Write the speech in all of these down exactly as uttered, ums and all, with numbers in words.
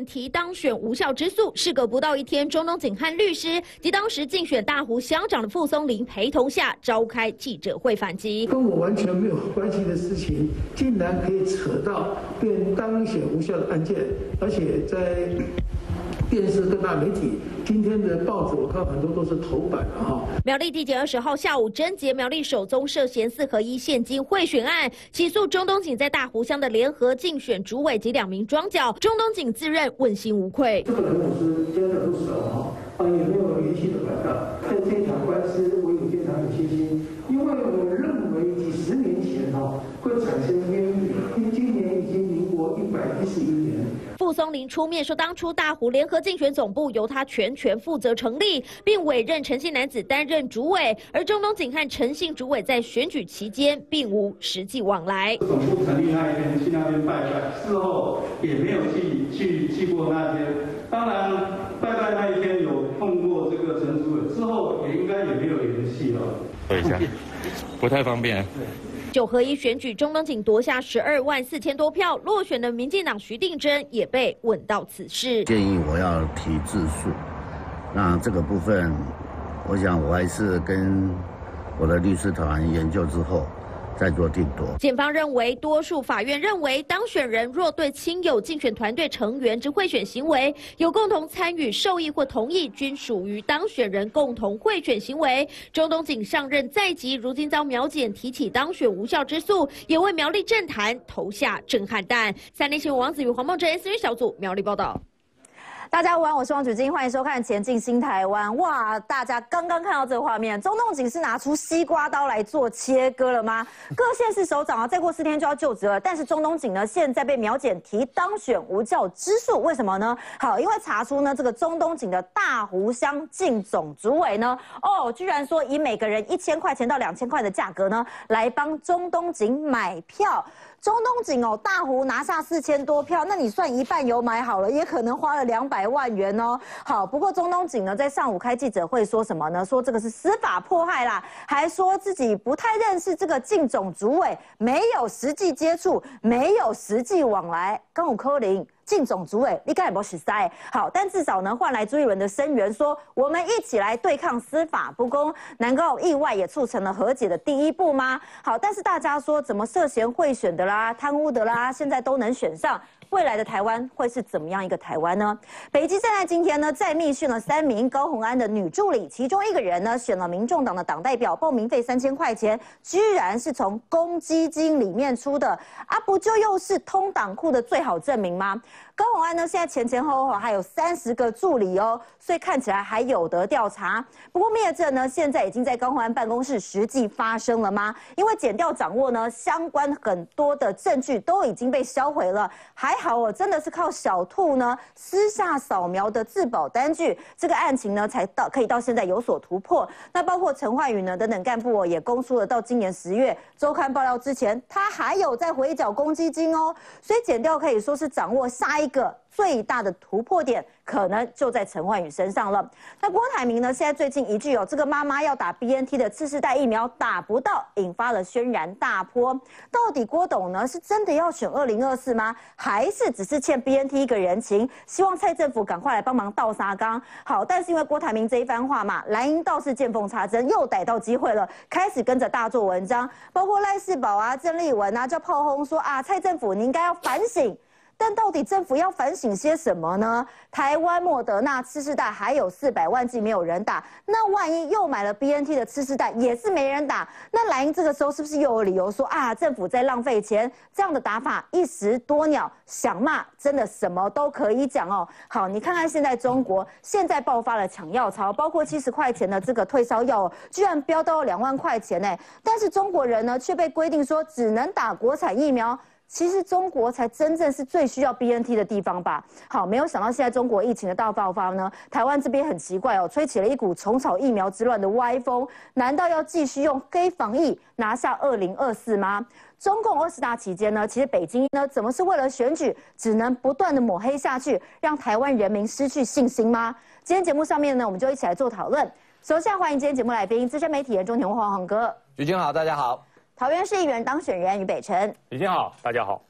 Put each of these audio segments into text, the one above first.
检提当选无效之诉，事隔不到一天，中东锦和律师及当时竞选大湖乡长的傅松林陪同下召开记者会反击， 跟我完全没有关系的事情，竟然可以扯到变当选无效的案件，而且在电视各大媒体今天的报纸，我看很多都是头版了哈。 苗栗地检二十号下午侦结苗栗首宗涉嫌四合一现金贿选案，起诉中东锦在大湖乡的联合竞选主委及两名庄脚。中东锦自认问心无愧。 这个人我是真的不熟哈，啊也没有联系的管道。在这场官司，我有非常有信心，因为我认为几十年前哈会产生冤狱，因为今年已经民国一百一十一年。 傅松林出面说，当初大湖联合竞选总部由他全权负责成立，并委任陈姓男子担任主委，而中东锦和陈姓主委在选举期间并无实际往来。 总部成立那一天去那边拜拜，事后也没有去去去过那天。当然，拜拜那一天有碰过这个陈主委，之后也应该也没有联系了。 等一下，不太方便。 九合一选举，中东锦夺下十二万四千多票，落选的民进党徐定珍也被问到此事， 建议我要提自诉。那这个部分，我想我还是跟我的律师团研究之后再做定夺。 检方认为，多数法院认为，当选人若对亲友、竞选团队成员之贿选行为有共同参与、受益或同意，均属于当选人共同贿选行为。中东锦上任在即，如今遭苗检提起当选无效之诉，也为苗栗政坛投下震撼弹。三立新闻王子与黄梦哲 S N 小组苗栗报道。 大家午安，我是王芷晶，欢迎收看《前进新台湾》。哇，大家刚刚看到这个画面，中东锦是拿出西瓜刀来做切割了吗？各县市首长啊，再过四天就要就职了，但是中东锦呢，现在被苗检提当选无效之诉，为什么呢？好，因为查出呢，这个中东锦的大湖乡竞总主委呢，哦，居然说以每个人一千块钱到两千块的价格呢，来帮中东锦买票。中东锦哦，大湖拿下四千多票，那你算一半有买好了，也可能花了两百万元哦。好，不过中东锦呢，在上午开记者会说什么呢？说这个是司法迫害啦，还说自己不太认识这个竞总主委，没有实际接触，没有实际往来。刚有柯林。竞总主委，你该有没有实在？好，但至少呢，换来朱一伦的声援，说我们一起来对抗司法不公，难道意外也促成了和解的第一步吗？好，但是大家说，怎么涉嫌贿选的啦、贪污的啦，现在都能选上？未来的台湾会是怎么样一个台湾呢？北基现在今天呢，再密讯了三名高虹安的女助理，其中一个人呢选了民众党的党代表，报名费三千块钱，居然是从公积金里面出的啊，不就又是通党库的最好证明吗？高虹安呢，现在前前后后还有三十个助理哦，所以看起来还有得调查。不过灭证呢，现在已经在高虹安办公室实际发生了吗？因为检调掌握呢，相关很多的证据都已经被销毁了。还好哦，真的是靠小兔呢私下扫描的自保单据，这个案情呢才到可以到现在有所突破。那包括陈焕宇呢等等干部哦，也供出了到今年十月周刊爆料之前，他还有在回缴公积金哦，所以检调可以说是掌握下一。一个最大的突破点可能就在陈焕宇身上了。那郭台铭呢？现在最近一句哦，这个妈妈要打 B N T 的次世代疫苗打不到，引发了轩然大波。到底郭董呢是真的要选二零二四吗？还是只是欠 B N T 一个人情，希望蔡政府赶快来帮忙倒沙缸？好，但是因为郭台铭这一番话嘛，蓝营倒是见缝插针，又逮到机会了，开始跟着大做文章，包括赖世宝啊、郑丽文啊，叫炮轰说啊，蔡政府你应该要反省。但到底政府要反省些什么呢？台湾莫德纳次世代还有四百万剂没有人打，那万一又买了 B N T 的次世代也是没人打，那蓝营这个时候是不是又有理由说啊，政府在浪费钱？这样的打法一石多鸟，想骂真的什么都可以讲哦。好，你看看现在中国现在爆发了抢药潮，包括七十块钱的这个退烧药，居然飙到两万块钱呢，但是中国人呢却被规定说只能打国产疫苗。其实中国才真正是最需要 B N T 的地方吧？好，没有想到现在中国疫情的大爆发呢，台湾这边很奇怪哦，吹起了一股虫草疫苗之乱的歪风。难道要继续用黑防疫拿下二零二四吗？中共二十大期间呢，其实北京呢，怎么是为了选举，只能不断的抹黑下去，让台湾人民失去信心吗？今天节目上面呢，我们就一起来做讨论。首先欢迎今天节目来宾，资深媒体人钟庭黄黄哥。 芷晶好，大家好。 桃园市议员当选人于北辰， 芷晶好，大家好。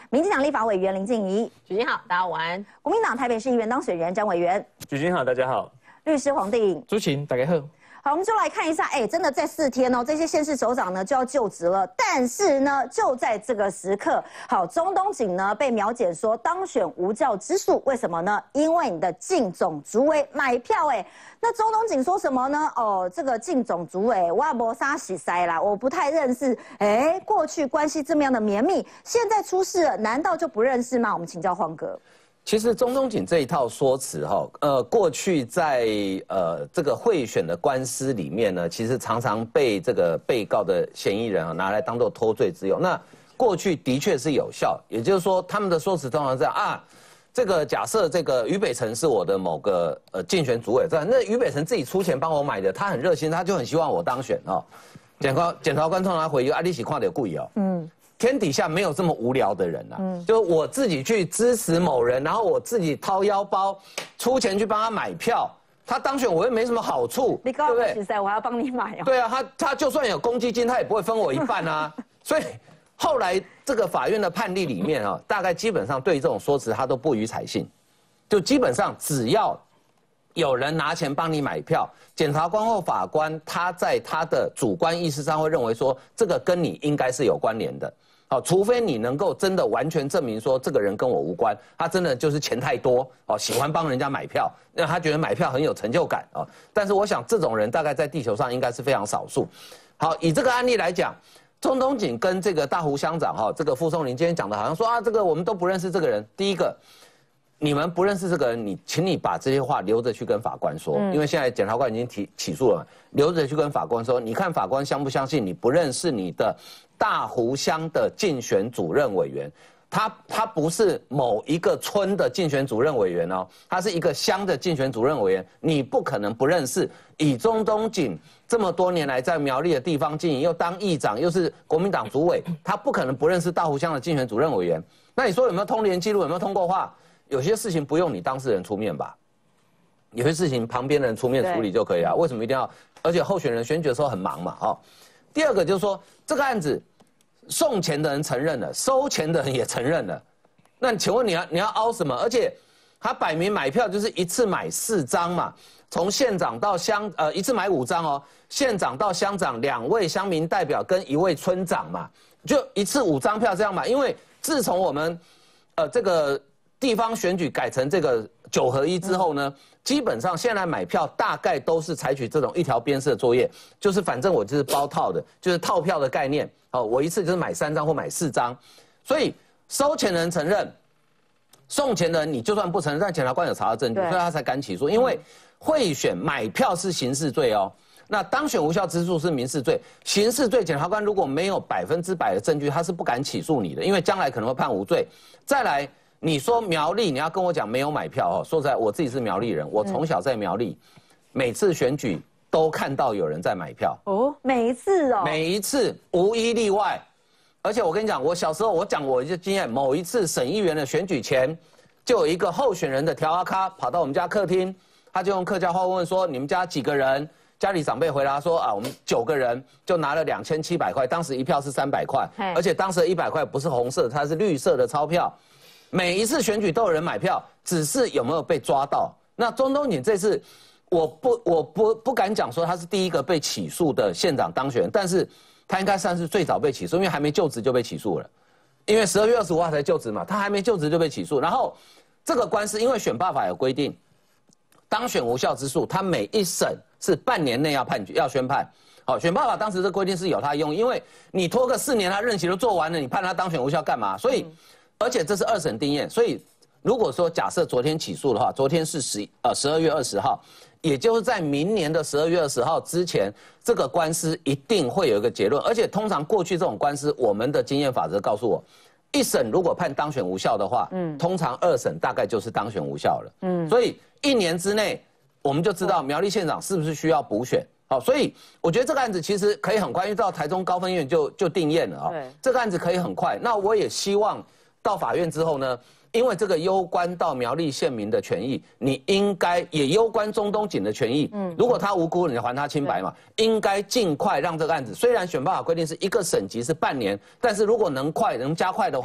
民进党立法委员林静怡， 举行好，大家晚安。 国民党台北市议员当选人张委员， 举行好，大家好。 律师黄定颖， 朱晴，大家好。 好，我们就来看一下，哎，真的在四天哦，这些县市首长呢就要就职了。但是呢，就在这个时刻，好，中东锦呢被苗检说当选无教之术，为什么呢？因为你的靳总主委买票，哎，那中东锦说什么呢？哦，这个靳总主委我没啥洗塞啦，我不太认识。哎，过去关系这么样的绵密，现在出事了，难道就不认识吗？我们请教黄哥。 其实中东锦这一套说辞哈，呃，过去在呃这个贿选的官司里面呢，其实常常被这个被告的嫌疑人啊拿来当做脱罪之用。那过去的确是有效，也就是说他们的说辞通常这样啊，这个假设这个于北辰是我的某个呃竞选主委，那于北辰自己出钱帮我买的，他很热心，他就很希望我当选哦。检察检察官通常回应啊，你是看到故意哦，嗯。天底下没有这么无聊的人啊！嗯，就是我自己去支持某人，然后我自己掏腰包出钱去帮他买票，他当选我又没什么好处， 你告诉我，实在我还要帮你买哦。 对啊，他他就算有公积金，他也不会分我一半啊。所以后来这个法院的判例里面啊，大概基本上对这种说辞他都不予采信，就基本上只要有人拿钱帮你买票，检察官或法官他在他的主观意识上会认为说这个跟你应该是有关联的。好，除非你能够真的完全证明说这个人跟我无关，他真的就是钱太多哦，喜欢帮人家买票，让他觉得买票很有成就感哦。但是我想这种人大概在地球上应该是非常少数。好，以这个案例来讲，中东锦跟这个大湖乡长哈，这个傅松林今天讲的好像说啊，这个我们都不认识这个人。第一个，你们不认识这个人，你请你把这些话留着去跟法官说，嗯、因为现在检察官已经提起诉了，留着去跟法官说，你看法官相不相信你不认识你的大湖乡的竞选主任委员，他他不是某一个村的竞选主任委员哦，他是一个乡的竞选主任委员，你不可能不认识。以中东锦这么多年来在苗栗的地方经营，又当议长，又是国民党主委，他不可能不认识大湖乡的竞选主任委员。那你说有没有通联记录，有没有通过话？有些事情不用你当事人出面吧，有些事情旁边的人出面处理就可以了。为什么一定要？而且候选人选举的时候很忙嘛，哦。第二个就是说，这个案子送钱的人承认了，收钱的人也承认了。那请问你要你要凹什么？而且他摆明买票就是一次买四张嘛，从县长到乡呃一次买五张哦，县长到乡长两位乡民代表跟一位村长嘛，就一次五张票这样买。因为自从我们呃这个地方选举改成这个九合一之后呢，基本上现在买票大概都是采取这种一条边式的作业，就是反正我就是包套的，就是套票的概念。哦，我一次就是买三张或买四张，所以收钱的人承认，送钱的人你就算不承认，但检察官有查到证据，所以他才敢起诉。因为贿选买票是刑事罪哦，那当选无效之诉是民事罪。刑事罪检察官如果没有百分之百的证据，他是不敢起诉你的，因为将来可能会判无罪。再来。你说苗栗，你要跟我讲没有买票哦。说实在，我自己是苗栗人，我从小在苗栗，每次选举都看到有人在买票哦，每一次哦， 每一次无一例外。而且我跟你讲，我小时候我讲我一个经验，某一次省议员的选举前，就有一个候选人的调阿咖跑到我们家客厅，他就用客家话问说：“你们家几个人？”家里长辈回答说：“啊，我们九个人，就拿了两千七百块。当时一票是三百块，而且当时的一百块不是红色，它是绿色的钞票。”每一次选举都有人买票，只是有没有被抓到？那中东锦这次，我不我不不敢讲说他是第一个被起诉的县长当选人，但是他应该算是最早被起诉，因为还没就职就被起诉了。因为十二月二十五号才就职嘛，他还没就职就被起诉。然后这个官司因为选罢法有规定，当选无效之诉，他每一审是半年内要判决要宣判。好，选罢法当时这规定是有他用，因为你拖个四年，他任期都做完了，你判他当选无效干嘛？所以。而且这是二审定验，所以如果说假设昨天起诉的话，昨天是十呃十二月二十号，也就是在明年的十二月二十号之前，这个官司一定会有一个结论。而且通常过去这种官司，我们的经验法则告诉我，一审如果判当选无效的话，嗯，通常二审大概就是当选无效了，嗯，所以一年之内我们就知道苗栗县长是不是需要补选。好，所以我觉得这个案子其实可以很快，因为到台中高分院就就定验了啊，对，这个案子可以很快。那我也希望。到法院之后呢，因为这个攸关到苗栗县民的权益，你应该也攸关中东锦的权益。嗯，如果他无辜，你还他清白嘛，应该尽快让这个案子。虽然选罢法规定是一个审级是半年，但是如果能快能加快的话，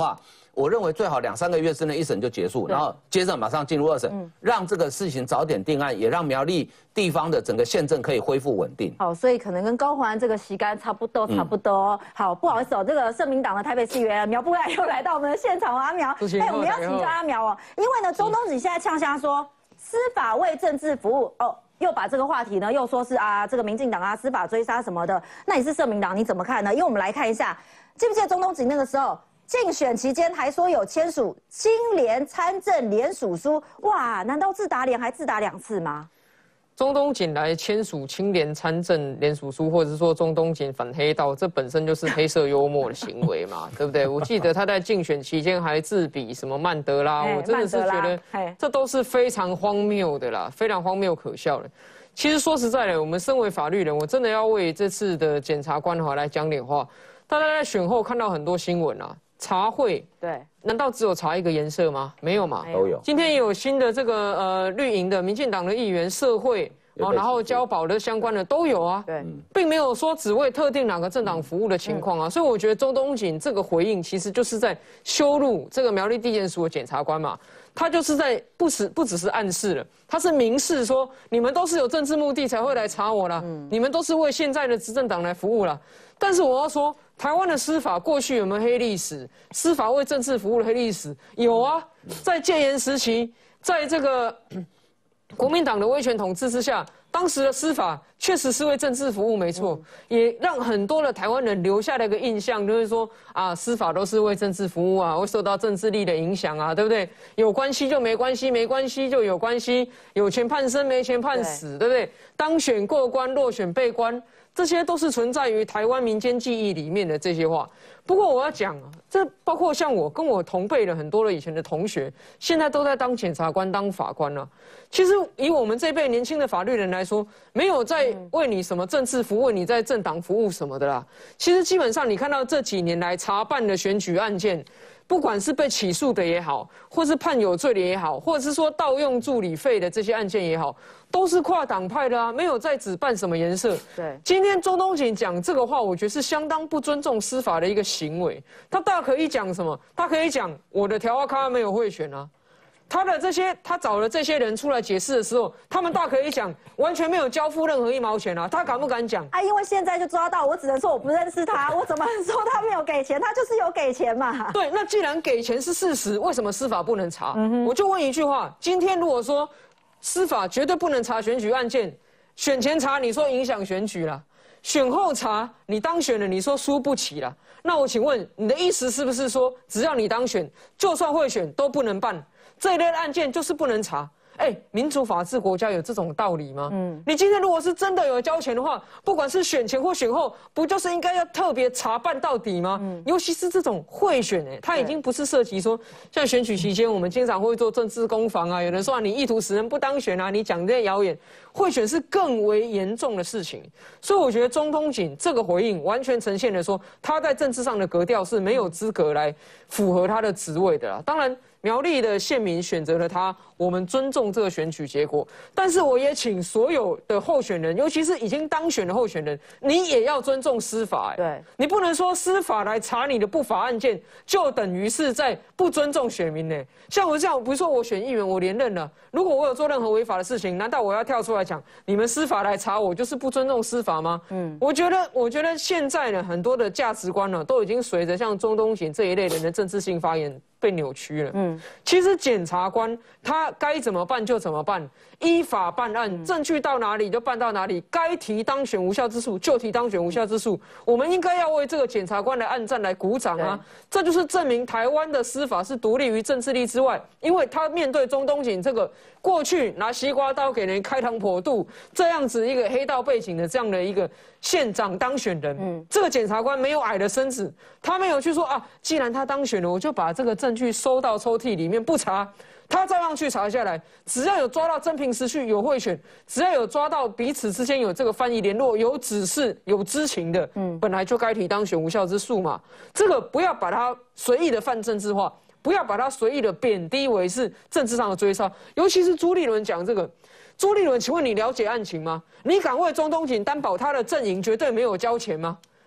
我认为最好两三个月之内一审就结束，然后接着马上进入二审，嗯、让这个事情早点定案，也让苗栗地方的整个县政可以恢复稳定。 好，所以可能跟高虹安这个旗杆差不多，差不多。嗯、好，不好意思哦，这个社民党的台北市议员苗博雅又来到我们的现场，阿苗，哎，我们要请教阿苗哦，因为呢，中东锦现在呛下说司法为政治服务哦。又把这个话题呢，又说是啊，这个民进党啊，司法追杀什么的。那你是社民党，你怎么看呢？因为我们来看一下，记不记得中东锦那个时候竞选期间还说有签署清廉参政联署书，哇，难道自打脸还自打两次吗？ 中东锦来签署清廉参政联署书，或者是说中东锦反黑道，这本身就是黑色幽默的行为嘛，对不对？我记得他在竞选期间还自比什么曼德拉，我真的是觉得这都是非常荒谬的啦，非常荒谬可笑的。其实说实在的，我们身为法律人，我真的要为这次的检察官哈来讲点话。大家在选后看到很多新闻啊，查贿，对，难道只有查一个颜色吗？没有嘛， 都有。 今天也有新的这个呃绿营的民进党的议员社会。哦，然后交保的相关的都有啊，对，并没有说只为特定哪个政党服务的情况啊，所以我觉得中东锦这个回应其实就是在羞辱这个苗栗地检署的检察官嘛，他就是在不只不只是暗示了，他是明示说你们都是有政治目的才会来查我啦，嗯、你们都是为现在的执政党来服务啦。但是我要说，台湾的司法过去有没有黑历史？司法为政治服务的黑历史有啊，在戒严时期，在这个。国民党的威权统治之下，当时的司法确实是为政治服务，没错，嗯、也让很多的台湾人留下了一个印象，就是说啊，司法都是为政治服务啊，会受到政治力的影响啊，对不对？有关系就没关系，没关系就有关系，有钱判生，没钱判死， 对, 对不对？当选过关，落选被关。这些都是存在于台湾民间记忆里面的这些话。不过我要讲啊，这包括像我跟我同辈的很多的以前的同学，现在都在当检察官、当法官了、啊。其实以我们这辈年轻的法律人来说，没有在为你什么政治服务，你在政党服务什么的啦。其实基本上你看到这几年来查办的选举案件。不管是被起诉的也好，或是判有罪的也好，或者是说盗用助理费的这些案件也好，都是跨党派的啊，没有在只办什么颜色。对，今天中东锦讲这个话，我觉得是相当不尊重司法的一个行为。他大可以讲什么？他可以讲我的条卡没有贿选啊。他的这些，他找了这些人出来解释的时候，他们大可以讲完全没有交付任何一毛钱啊，他敢不敢讲？啊， 因为现在就抓到，我只能说我不认识他，我怎么说他没有给钱？他就是有给钱嘛。 对，那既然给钱是事实，为什么司法不能查？嗯、我就问一句话：今天如果说司法绝对不能查选举案件，选前查你说影响选举了，选后查你当选了你说输不起了，那我请问你的意思是不是说，只要你当选，就算贿选都不能办？这一类的案件就是不能查，哎，民主法治国家有这种道理吗？嗯，你今天如果是真的有交钱的话，不管是选前或选后，不就是应该要特别查办到底吗？嗯，尤其是这种贿选，哎，它已经不是涉及说，像选举期间我们经常会做政治攻防啊，有人说、啊、你意图使人不当选啊，你讲这些谣言，贿选是更为严重的事情。所以我觉得中东锦这个回应完全呈现了说，他在政治上的格调是没有资格来符合他的职位的啦。当然。苗栗的县民选择了他，我们尊重这个选举结果。但是我也请所有的候选人，尤其是已经当选的候选人，你也要尊重司法、欸。对，你不能说司法来查你的不法案件，就等于是在不尊重选民呢、欸。像我这样，比如说我选议员，我连任了，如果我有做任何违法的事情，难道我要跳出来讲，你们司法来查我，就是不尊重司法吗？嗯，我觉得，我觉得现在呢，很多的价值观呢，都已经随着像中东锦这一类人的政治性发言。被扭曲了。嗯，其实检察官他该怎么办就怎么办，依法办案，嗯、证据到哪里就办到哪里，该提当选无效之诉就提当选无效之诉。我们应该要为这个检察官的案战来鼓掌啊！这就是证明台湾的司法是独立于政治力之外，因为他面对中东锦这个过去拿西瓜刀给人开膛破肚这样子一个黑道背景的这样的一个县长当选人，嗯，这个检察官没有矮的身子，他没有去说啊，既然他当选了，我就把这个证据收到抽屉里面不查，他照样去查下来，只要有抓到真凭实据有贿选，只要有抓到彼此之间有这个翻译联络、有指示、有知情的，嗯，本来就该提当选无效之诉嘛，这个不要把它随意的泛政治化。不要把它随意的贬低为是政治上的追杀，尤其是朱立伦讲这个。朱立伦，请问你了解案情吗？你敢为中东锦担保他的阵营绝对没有交钱吗？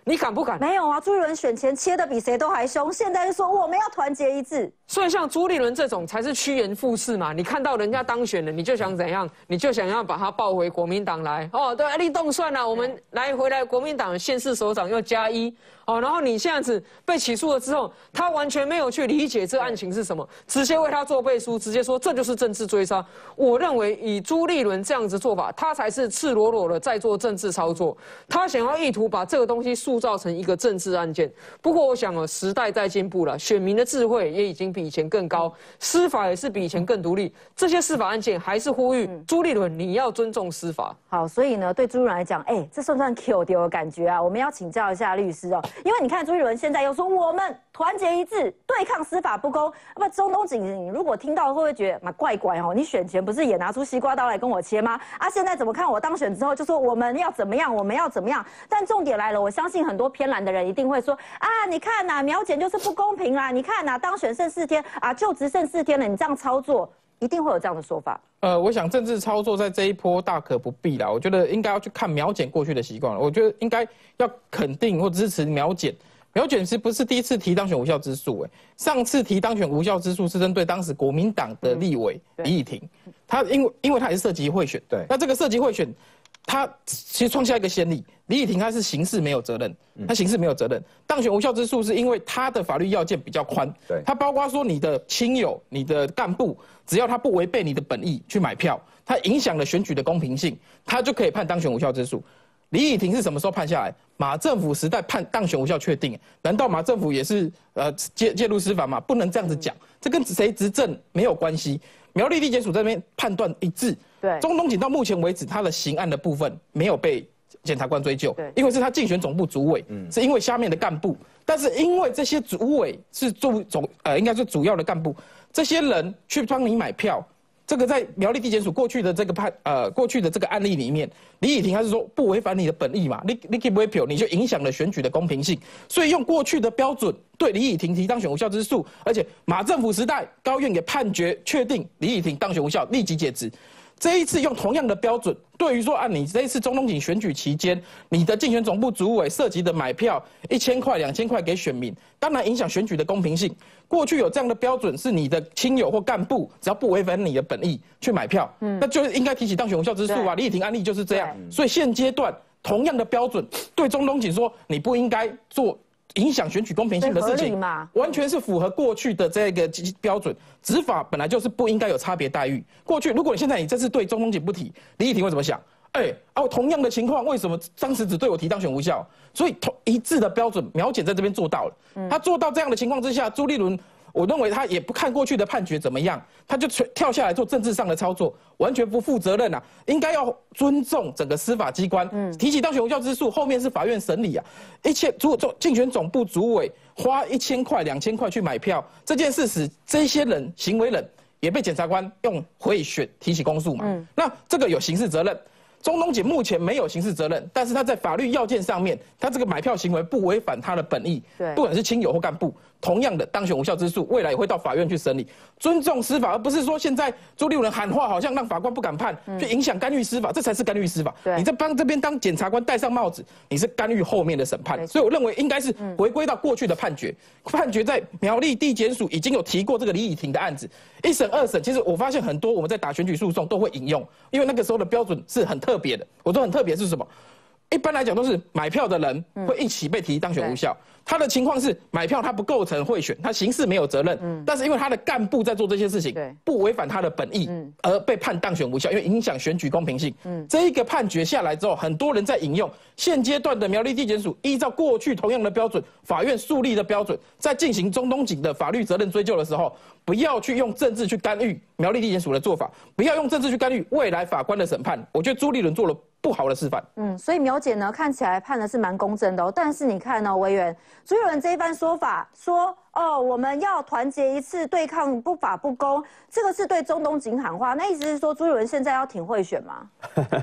你敢不敢？ 没有啊，朱立伦选前切的比谁都还凶，现在就说我们要团结一致。 所以像朱立伦这种才是趋炎附势嘛，你看到人家当选了，你就想怎样？你就想要把他抱回国民党来哦，对，立动算了，我们来回来国民党县市首长又加一哦，然后你这样子被起诉了之后，他完全没有去理解这案情是什么，直接为他做背书，直接说这就是政治追杀。我认为以朱立伦这样子做法，他才是赤裸裸的在做政治操作，他想要意图把这个东西塑造成一个政治案件。不过我想哦，时代在进步了，选民的智慧也已经比以前更高，司法也是比以前更独立。这些司法案件还是呼吁朱立伦你要尊重司法。 好，所以呢，对朱立伦来讲，哎，这算不算 Q 丢的感觉啊？我们要请教一下律师哦，因为你看朱立伦现在又说我们团结一致对抗司法不公，那么中东锦你如果听到会不会觉得蛮怪怪哦？你选前不是也拿出西瓜刀来跟我切吗？啊，现在怎么看我当选之后就说我们要怎么样，我们要怎么样？但重点来了，我相信很多偏蓝的人一定会说啊，你看呐、啊，苗检就是不公平啦，你看呐、啊，当选剩四天啊，就职剩四天了，你这样操作。一定会有这样的说法。 呃，我想政治操作在这一波大可不必啦。我觉得应该要去看苗检过去的习惯了。我觉得应该要肯定或支持苗检。苗检是不是第一次提当选无效之诉？哎，上次提当选无效之诉是针对当时国民党的立委李以婷，他因为因为他也是涉及贿选，对，那这个涉及贿选。他其实创下一个先例，李以婷他是刑事没有责任，他刑事没有责任，当选无效之诉是因为他的法律要件比较宽，对，他包括说你的亲友、你的干部，只要他不违背你的本意去买票，他影响了选举的公平性，他就可以判当选无效之诉。李以婷是什么时候判下来？马政府时代判当选无效确定，难道马政府也是呃介介入司法吗？不能这样子讲，这跟谁执政没有关系。苗栗地检署这边判断一致，对，中东锦到目前为止他的刑案的部分没有被检察官追究，因为是他竞选总部主委，嗯，是因为下面的干部，但是因为这些主委是主总呃应该是主要的干部，这些人去帮你买票。这个在苗栗地检署过去的这个判呃过去的这个案例里面，李以婷他是说不违反你的本意嘛，你你给不会票，你就影响了选举的公平性，所以用过去的标准对李以婷提当选无效之诉，而且马政府时代高院也判决确定李以婷当选无效，立即解职。这一次用同样的标准，对于说啊，你这一次中东锦选举期间，你的竞选总部主委涉及的买票一千块、两千块给选民，当然影响选举的公平性。过去有这样的标准，是你的亲友或干部只要不违反你的本意去买票，嗯，那就应该提起当选无效之诉啊。李以婷案例就是这样，所以现阶段同样的标准对中东锦说，你不应该做影响选举公平性的事情，完全是符合过去的这个标准。执法本来就是不应该有差别待遇。过去如果你现在你这次对中东锦不提，李以婷会怎么想？哎，哦，同样的情况，为什么当时只对我提当选无效？所以同一致的标准，苗检在这边做到了。他做到这样的情况之下，朱立伦。我认为他也不看过去的判决怎么样，他就跳下来做政治上的操作，完全不负责任啊！应该要尊重整个司法机关，嗯，提起当选无效之诉，后面是法院审理啊。一千主总竞选总部主委花一千块、两千块去买票，这件事使这些人行为人也被检察官用贿选提起公诉嘛。嗯，那这个有刑事责任。中东锦目前没有刑事责任，但是他在法律要件上面，他这个买票行为不违反他的本意，对，不管是亲友或干部，同样的当选无效之诉，未来也会到法院去审理，尊重司法，而不是说现在朱立伦喊话，好像让法官不敢判，去影响干预司法，这才是干预司法。你在帮这边当检察官戴上帽子，你是干预后面的审判，所以我认为应该是回归到过去的判决，判决在苗栗地检署已经有提过这个李以婷的案子，一审、二审，其实我发现很多我们在打选举诉讼都会引用，因为那个时候的标准是很特别的。我说很特别是什么？一般来讲都是买票的人会一起被提当选无效。他的情况是买票他不构成贿选，他刑事没有责任，嗯，但是因为他的干部在做这些事情，不违反他的本意，嗯，而被判当选无效，因为影响选举公平性。嗯，这一个判决下来之后，很多人在引用现阶段的苗栗地检署依照过去同样的标准，法院树立的标准，在进行中东锦的法律责任追究的时候，不要去用政治去干预苗栗地检署的做法，不要用政治去干预未来法官的审判。我觉得朱立伦做了不好的示范。 嗯，所以苗检呢看起来判的是蛮公正的哦，但是你看呢、哦，委员朱立伦这一番说法说哦，我们要团结一致对抗不法不公，这个是对中东锦喊话，那意思是说朱立伦现在要挺贿选吗？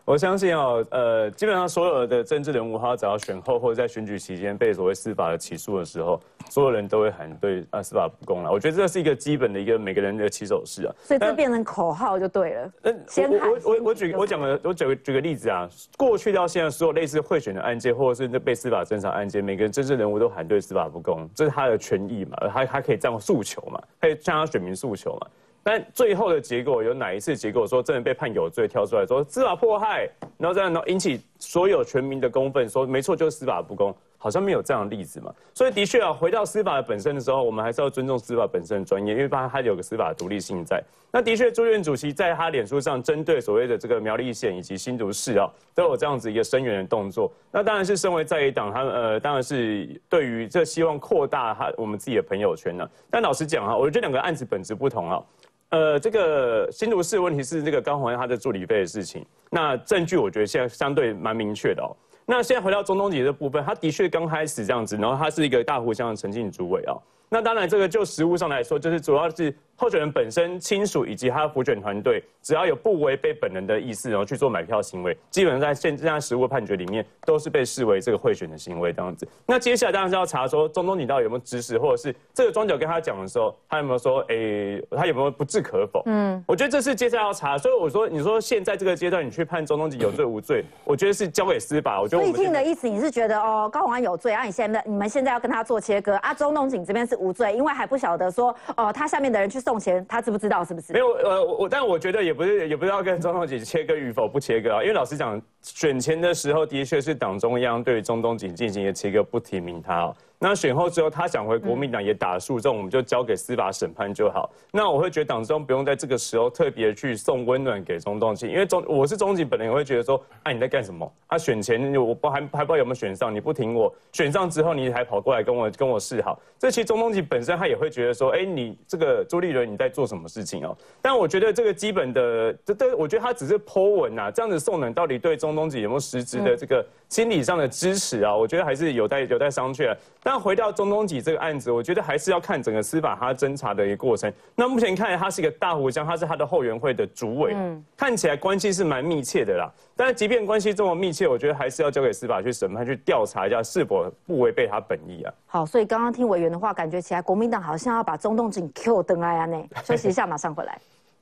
我相信哦，呃，基本上所有的政治人物，他只要选后或者在选举期间被所谓司法的起诉的时候，所有人都会喊对啊司法不公了。我觉得这是一个基本的一个每个人的起手式啊。 所以这变成口号就对了。 呃，我我我我举我讲个我举个举个例子啊，过去到现在所有类似贿选的案件，或者是被司法侦查案件，每个政治人物都喊对司法不公，这是他的权益嘛，他他可以这样诉求嘛，可以向他选民诉求嘛。但最后的结果有哪一次结果说真的被判有罪，跳出来说司法迫害，然后这样然后引起所有全民的公愤，说没错就是司法不公，好像没有这样的例子嘛。所以的确啊，回到司法的本身的时候，我们还是要尊重司法本身的专业，因为它它有个司法的独立性在。那的确，朱院主席在他脸书上针对所谓的这个苗栗县以及新竹市啊，都有这样子一个声援的动作。那当然是身为在野党，他呃当然是对于这希望扩大他我们自己的朋友圈呢、啊。但老实讲啊，我觉得两个案子本质不同啊。呃，这个新竹市问题是这个高虹安他的助理费的事情，那证据我觉得现在相对蛮明确的哦。那现在回到中东锦这部分，他的确刚开始这样子，然后他是一个大湖乡的陈进主委啊。那当然，这个就实务上来说，就是主要是候选人本身亲属以及他的辅选团队，只要有不违背本人的意思，然后去做买票行为，基本上在现在实务判决里面都是被视为这个贿选的行为这样子。那接下来当然是要查说中东锦到底有没有指使，或者是这个庄脚跟他讲的时候，他有没有说，诶，他有没有不置可否？嗯，我觉得这是接下来要查。所以我说，你说现在这个阶段你去判中东锦有罪无罪，我觉得是交给司法。我觉得我们。所以听的意思，你是觉得哦，高虹安有罪啊？你现在你们现在要跟他做切割啊？中东锦这边是无罪，因为还不晓得说哦，他下面的人去送钱，他知不知道？是不是？ 没有，呃，我但我觉得也不是，也不是要跟中东锦切割与否不切割啊，因为老实讲，选前的时候的确是党中央对中东锦进行一个切割，不提名他哦。那选后之后，他想回国民党也打诉讼，我们就交给司法审判就好。那我会觉得党中不用在这个时候特别去送温暖给中东锦，因为中我是中锦本人也会觉得说，哎、啊、你在干什么？他、啊、选前我不还还不知道有没有选上，你不挺我，选上之后你还跑过来跟我跟我示好，这其实中东锦本身他也会觉得说，哎、欸、你这个朱立伦你在做什么事情哦？但我觉得这个基本的，这这我觉得他只是po文啊，这样子送人到底对中东锦有没有实质的这个心理上的支持啊？我觉得还是有待有待商榷。但回到中东锦这个案子，我觉得还是要看整个司法它侦查的一个过程。那目前看来，他是一个大湖乡，他是他的后援会的主委，嗯、看起来关系是蛮密切的啦。但是即便关系这么密切，我觉得还是要交给司法去审判，去调查一下是否不违背他本意啊。 好，所以刚刚听委员的话，感觉起来国民党好像要把中东锦 Q 登来啊呢。休息一下，马上回来。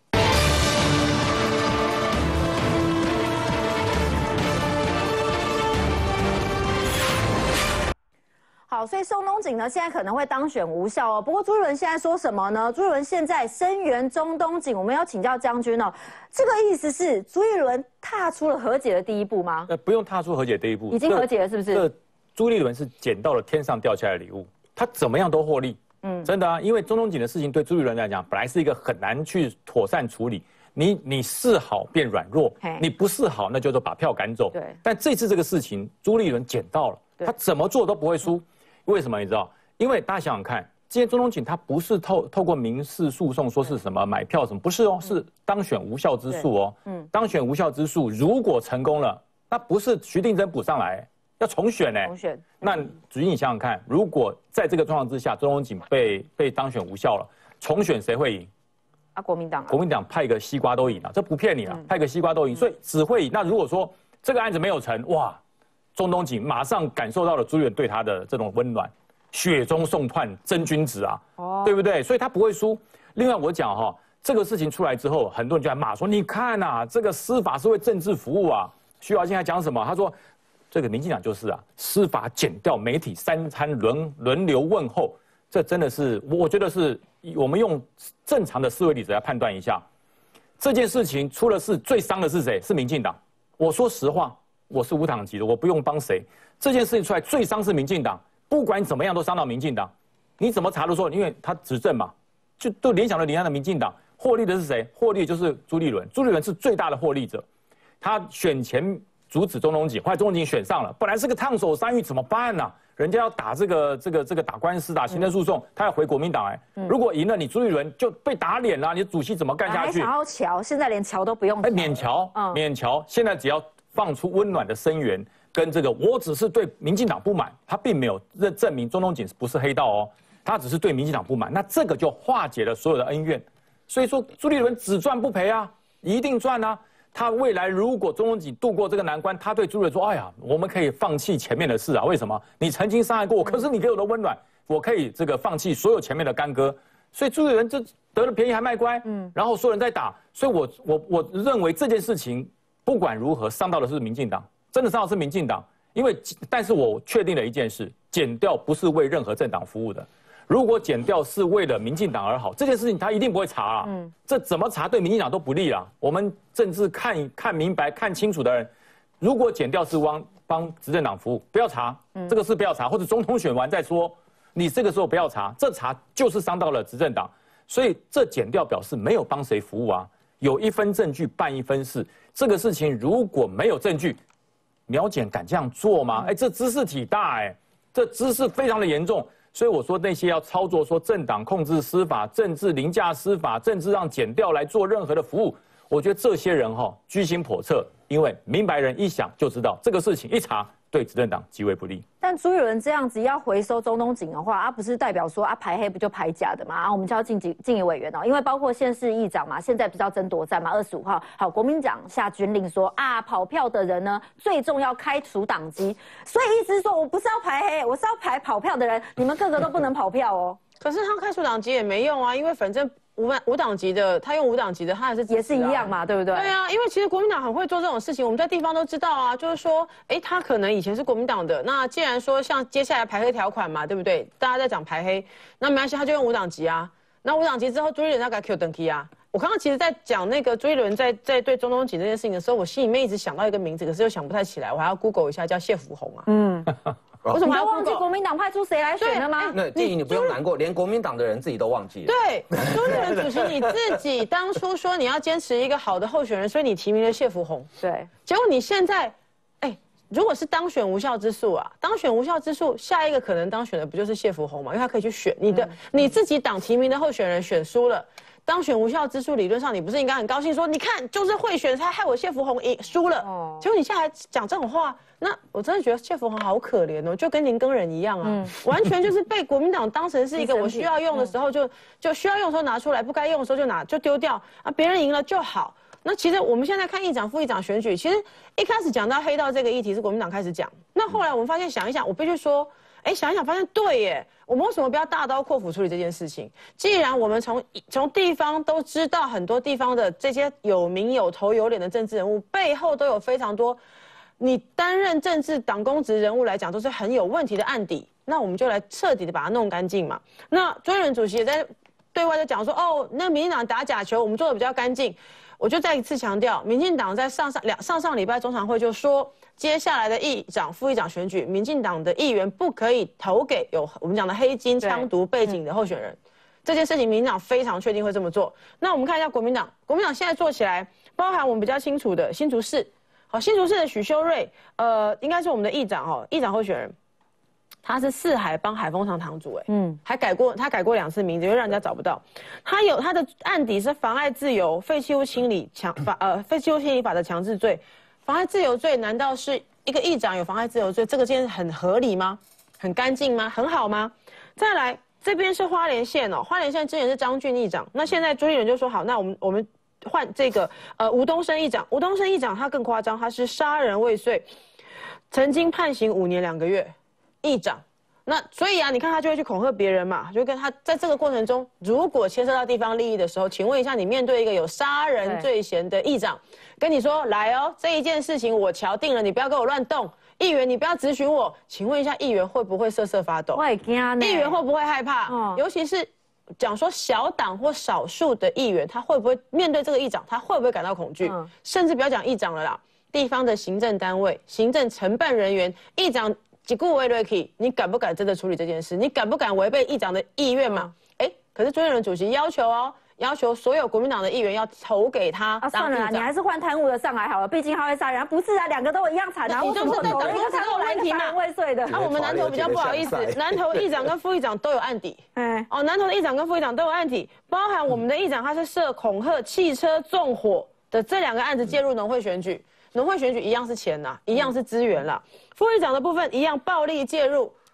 好，所以中东锦呢，现在可能会当选无效哦。不过朱立伦现在说什么呢？朱立伦现在声援中东锦，我们要请教将军哦。这个意思是朱立伦踏出了和解的第一步吗？ 呃，不用踏出和解第一步， 已经和解了，是不是？ 这朱立伦是捡到了天上掉下来的礼物，他怎么样都获利。嗯，真的啊，因为中东锦的事情对朱立伦来讲，本来是一个很难去妥善处理。你你示好变软弱，你不示好，那就做把票赶走。 对。 但这次这个事情，朱立伦捡到了，他怎么做都不会输。为什么你知道？因为大家想想看，今天中东锦他不是透透过民事诉讼说是什么买票什么，不是哦，是当选无效之诉哦。嗯。当选无效之诉，如果成功了，那不是徐定琛补上来，要重选呢。 重选。 那主席你想想看，如果在这个状况之下，中东锦被被当选无效了，重选谁会赢？ 啊，国民党、啊， 国民党派个西瓜都赢了，这不骗你了，嗯、派个西瓜都赢，所以只会赢。那如果说这个案子没有成，哇，中东锦马上感受到了朱立伦对他的这种温暖，雪中送炭真君子啊，哦、对不对？所以他不会输。另外我讲哈，这个事情出来之后，很多人就在骂说，你看啊，这个司法是为政治服务啊。徐小清还讲什么？他说，这个民进党就是啊，司法检调媒体三餐轮轮流问候，这真的是，我觉得是。我们用正常的思维理智来判断一下，这件事情出了事，最伤的是谁？是民进党。我说实话，我是无党籍的，我不用帮谁。这件事情出来，最伤是民进党，不管怎么样都伤到民进党。你怎么查都说，因为他执政嘛，就都联想了联想的民进党，获利的是谁？获利的就是朱立伦，朱立伦是最大的获利者。他选前阻止中东锦，后来中东锦选上了，本来是个烫手山芋，怎么办呢、啊？人家要打这个这个这个打官司打行政诉讼，嗯、他要回国民党哎、欸，嗯、如果赢了，你朱立伦就被打脸了，你的主席怎么干下去？ 还想要瞧，现在连瞧都不用瞧。 哎，免瞧，嗯、免瞧，现在只要放出温暖的声援，跟这个我只是对民进党不满，他并没有认证明中东锦不是黑道哦，他只是对民进党不满，那这个就化解了所有的恩怨。所以说朱立伦只赚不赔啊，一定赚啊。 他未来如果钟东锦度过这个难关，他对朱立伦说：“哎呀，我们可以放弃前面的事啊，为什么？你曾经伤害过我，可是你给我的温暖，我可以这个放弃所有前面的干戈。”所以朱立伦这得了便宜还卖乖，嗯，然后所有人在打，所以我我我认为这件事情不管如何伤到的是民进党，真的伤到是民进党，因为但是我确定了一件事，检调不是为任何政党服务的。如果检调是为了民进党而好，这件事情他一定不会查啊。嗯，这怎么查对民进党都不利啦。我们政治看看明白、看清楚的人，如果检调是帮帮执政党服务，不要查，嗯、这个事不要查，或者总统选完再说。你这个时候不要查，这查就是伤到了执政党。所以这检调表示没有帮谁服务啊，有一分证据办一分事。这个事情如果没有证据，苗检敢这样做吗？哎，这姿势体大哎，这姿势非常的严重。所以我说那些要操作说政党控制司法、政治凌驾司法、政治让检调来做任何的服务，我觉得这些人哈、哦、居心叵测，因为明白人一想就知道这个事情一查对执政党极为不利。 但朱立伦这样子要回收钟东锦的话，啊不是代表说啊排黑不就排假的嘛？啊我们就要晋级晋级委员哦，因为包括县市议长嘛，现在不是要争夺战嘛，二十五号好，国民党下军令说啊跑票的人呢最重要开除党籍，所以意思是说我不是要排黑，我是要排跑票的人，你们个个都不能跑票哦。 可是他开除党籍也没用啊，因为反正。无无党籍的，他用无党籍的，他还是、啊、 也是一样嘛，对不对？ 对啊，因为其实国民党很会做这种事情，我们在地方都知道啊。就是说，哎，他可能以前是国民党的，那既然说像接下来排黑条款嘛，对不对？大家在讲排黑，那没关系，他就用无党籍啊。那无党籍之后，朱立伦要给他 Q 等级啊。我刚刚其实在讲那个朱立伦在在对钟东锦这件事情的时候，我心里面一直想到一个名字，可是又想不太起来，我还要 Google 一下，叫谢福洪啊。嗯。 为什么还忘记国民党派出谁来选了吗？ 那建议你不用难过，连国民党的人自己都忘记了。 对，朱立伦主席你自己当初说你要坚持一个好的候选人，所以你提名了谢福洪。 对， 结果你现在，哎，如果是当选无效之诉啊，当选无效之诉，下一个可能当选的不就是谢福洪吗？因为他可以去选你的、嗯、你自己党提名的候选人选输了。当选无效之诉，理论上你不是应该很高兴说，你看就是贿选才害我谢福洪赢输了，哦、结果你现在还讲这种话，那我真的觉得谢福洪好可怜哦，就跟林耕仁一样啊，嗯、完全就是被国民党当成是一个我需要用的时候就、嗯、就需要用的时候拿出来，不该用的时候就拿就丢掉啊，别人赢了就好。那其实我们现在看议长、副议长选举，其实一开始讲到黑道这个议题是国民党开始讲，那后来我们发现想一想，我必须说。哎，想一想，发现对耶，我们为什么不要大刀阔斧处理这件事情？既然我们从从地方都知道很多地方的这些有名有头有脸的政治人物背后都有非常多，你担任政治党公职人物来讲都是很有问题的案底，那我们就来彻底的把它弄干净嘛。那朱立伦主席也在对外就讲说，哦，那民进党打假球，我们做的比较干净。我就再一次强调，民进党在上上两上上礼拜中常会就说，接下来的议长、副议长选举，民进党的议员不可以投给有我们讲的黑金、枪毒背景的候选人。嗯、这件事情，民进党非常确定会这么做。那我们看一下国民党，国民党现在做起来，包含我们比较清楚的新竹市，好，新竹市的许修睿，呃，应该是我们的议长哦，议长候选人。他是四海帮海丰堂堂主，哎，嗯，还改过，他改过两次名字，因为让人家找不到。他有他的案底是妨碍自由、废弃物清理强法，呃，废弃物清理法的强制罪。妨碍自由罪难道是一个议长有妨碍自由罪？这个件很合理吗？很干净吗？很好吗？再来，这边是花莲县哦，花莲县之前是张俊议长，那现在朱立伦就说好，那我们我们换这个呃吴东升议长，吴东升议长他更夸张，他是杀人未遂，曾经判刑五年两个月。议长，那所以啊，你看他就会去恐吓别人嘛，就跟他在这个过程中，如果牵涉到地方利益的时候，请问一下，你面对一个有杀人罪嫌的议长，跟你说来哦，这一件事情我敲定了，你不要给我乱动，议员你不要质询我，请问一下，议员会不会瑟瑟发抖？ 会惊呢？ 议员会不会害怕？嗯、尤其是讲说小党或少数的议员，他会不会面对这个议长，他会不会感到恐惧？嗯、甚至不要讲议长了啦，地方的行政单位、行政承办人员，议长。几顾为 Ricky， 你敢不敢真的处理这件事？你敢不敢违背议长的意愿吗？哎、嗯，可是朱立伦主席要求哦，要求所有国民党的议员要投给他。 啊，算了啦，你还是换贪污的上来好了，毕竟他会杀人。不是啊，两个都一样惨啊。 你就是在等一个贪污问题嘛， 未遂的。 那、啊、我们南投比较不好意思，南投议长跟副议长都有案底。哎，哦，南投的议长跟副议长都有案底，包含我们的议长他是涉恐吓、汽车纵火的这两个案子介入农会选举。农会选举一样是钱呐，一样是资源啦。副议长的部分一样暴力介入，